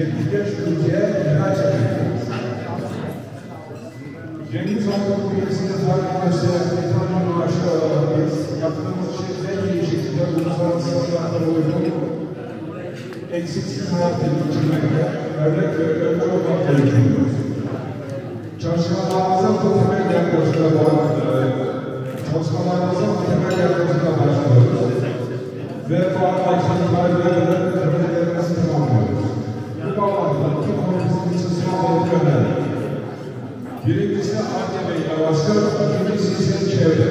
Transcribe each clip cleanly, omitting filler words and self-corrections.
75 ülkeye ihraç ediyoruz. Cengiz Han'ın ülkesinde farkındaysa İtalyan maaşı olarak biz yaptığımız şeyde en iyi şekilde uluslararası standartlara uygun eksiksiz hayatı geçirmekte örnek ve öncü olmak gerekiyoruz. Çalışmalarımıza bu temel yaklaşımla başlıyoruz. Ve bu anlayışın tarihleriyle projelerimizi tamamlıyoruz. Bu bağlamda iki konumuzun için son önemli. Birincisi AKP yavaşlar, ikincisi ise çevre.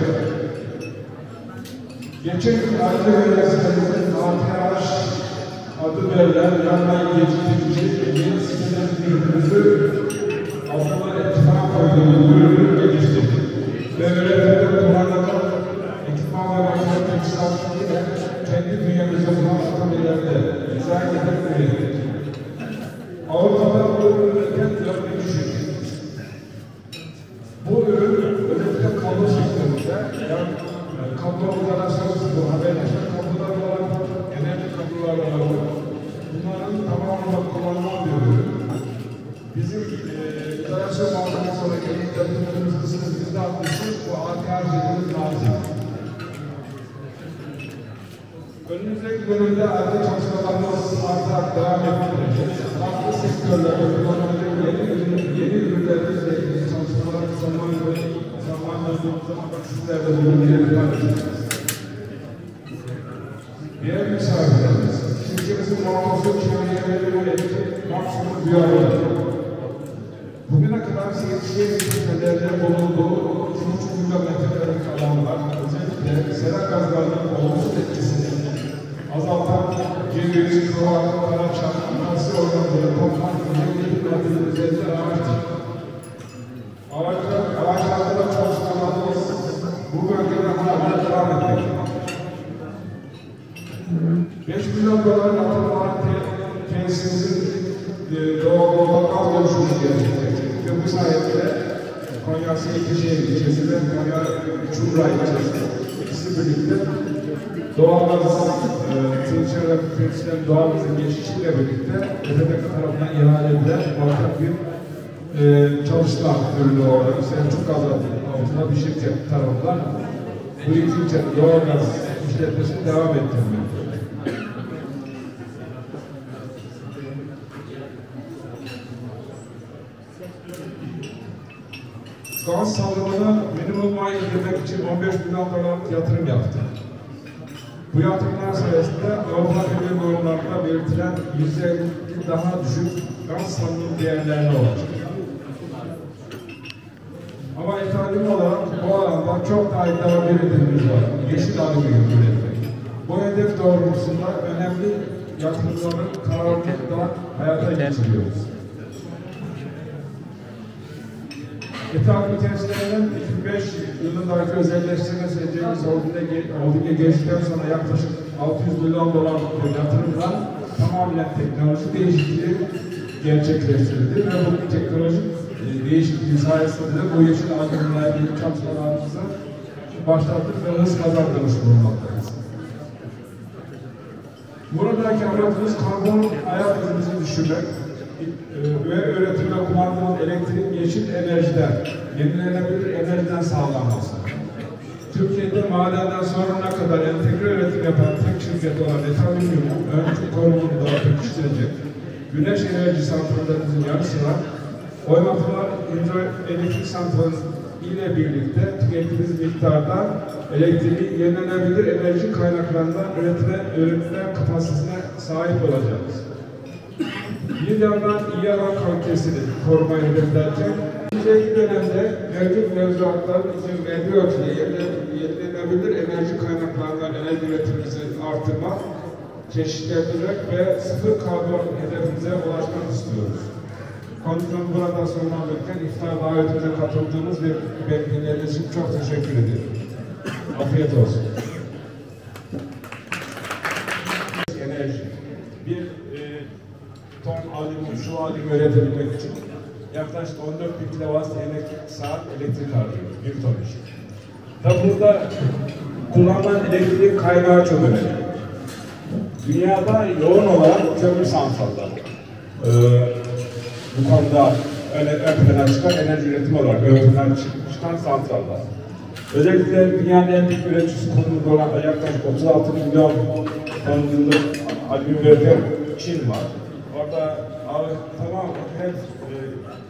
Geçen yıl AKP yönetmenimizin ATH adı verilen yandan geçici yeni sistem ürünümüzü aslında etkilen koyduğumuz ürünü geliştirdik. Ve öğretimde kullanılan ekipman ve makine teçhizatıyla kendi dünyamızda bulunan atölyelerde dizayn edip ürettik. Avrupa'da bu ürünlerden 4. şirket. Bu ürün özellikle kablo sektöründe, yani kablo operasyonu, bu haberleşme kabloları olan, enerji kabloları olan, bunların tamamıyla kullanılan bir ürün. Bizim operasyon malzeme sonra gelip yaptığımız kısmı %60'ı bu ATH dediğimiz malzeme. Önümüzdeki dönemde artı çalışmalarımız artarak devam ettireceğiz. Farklı sektörlerde kullanılabilecek yeni ürünlerimizle ilgili çalışmalar zamanla sizlerle bulunmayı paylaşacağız. Diğer misafirlerimiz, şirketimizin muhafazı çevreye verilmeli maksimum duyarlılık. Bugüne kadar yetiştiğimizde bulunduğu 3,5 milyon metrekarelik alanlar, özellikle sera gazlarının olumsuz etkisini azaltan ceviz, kova, karaçam, nasıl organları, toprak, yeni üzerinde ağaçtır. Ağaçlarda da çalışmalarımız bu bölgede hala devam etmektedir. 5 milyon dolar yatırılan tesisimizin doğal gaz dönüşümü gerçekleşecek. Ve bu sayede Konya Seyitişehir ilçesi ve Konya Çumra ilçesi ikisi birlikte doğal gazın temsilen doğal gazın geçişiyle birlikte ETDK tarafından ihale edilen ortak bir çalışma ürünü olarak Selçuk Gaz altında bir şirket tarafından bu iki doğal gaz işletmesini devam ettirmektedir. Gaz salımını minimuma indirmek için 15 milyon dolarlık yatırım yaptı. Bu yatırımlar sayesinde Avrupa Birliği normlarında belirtilen %50 daha düşük gaz salınım değerlerine ulaştı. Ama efendim olarak bu alanda çok daha iddialı bir hedefimiz var. Yeşil alüminyum üretmek. Bu hedef doğrultusunda önemli yatırımların kararlılıkla hayata geçiriyoruz. İthalat tesislerinin 2005 yılındaki özelleştirme sürecimiz Holding'e geçtikten sonra yaklaşık 600 milyon dolarlık bir yatırımla tamamen teknoloji değişikliği gerçekleştirildi ve bu teknolojik değişikliği sayesinde de bu yeşil alüminyumla ilgili çalışmalarımızı başlattık ve hız kazandırmış bulunmaktayız. Buradaki amacımız karbon ayak izimizi düşürmek ve üretimde kullandığımız elektrik yeşil enerjiden, yenilenebilir enerjiden sağlanması. Türkiye'de madenden sonuna kadar entegre üretim yapan tek şirket olan Etaminyum'un öncü konumunu da pekiştirecek güneş enerji santrallerimizin yanı sıra Oymaklılar hidroelektrik santrali ile birlikte tükettiğimiz miktarda elektriği yenilenebilir enerji kaynaklarından üretilen kapasitesine sahip olacağız. Bir yandan iyi hava kalitesini korumayı hedeflerken, önümüzdeki dönemde mevcut mevzuatların izin verdiği ölçüde yenilenebilir enerji kaynaklarından enerji üretimimizi artırmak, çeşitlendirmek ve sıfır karbon hedefimize ulaşmak istiyoruz. Konuşmamı burada sonlandırırken iftar davetimize katıldığınız ve beklediğiniz için çok teşekkür ederim. Afiyet olsun. Enerji. Bir ton alüminyum, su alüminyum üretebilmek için yaklaşık 14.000 kilowatt saat elektrik harcıyoruz. Bir ton için. Tabi burada kullanılan elektrik kaynağı çok önemli. Dünyada yoğun olarak kömür santralları. bu konuda ön plana çıkan enerji üretimi olarak ön plana çıkan santrallar. Özellikle dünyanın en büyük üreticisi konumunda olan yaklaşık 36 milyon ton yıllık alüminyum üreten Çin var. Orada tamam hep